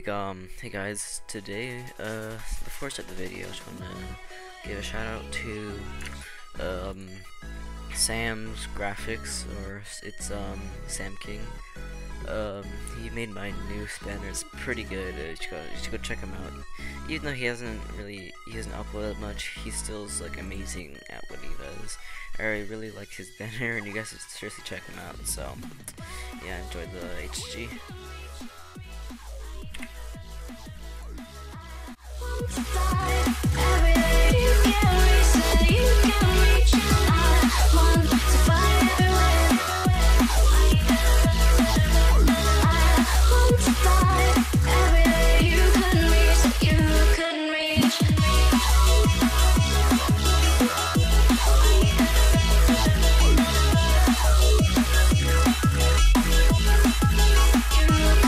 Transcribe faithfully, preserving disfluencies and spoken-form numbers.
week. Um, hey guys, today, uh, before I start the video, I just want to give a shout out to, um, Sam's Graphics, or it's, um, Sam King. Um, he made my new spanner. It's pretty good. Uh, you, should go, you should go check him out. Even though he hasn't really, he doesn't upload much, he still is, like, amazing at what he does. I really like his banner, and you guys should seriously check him out. So, yeah, enjoy the H G. You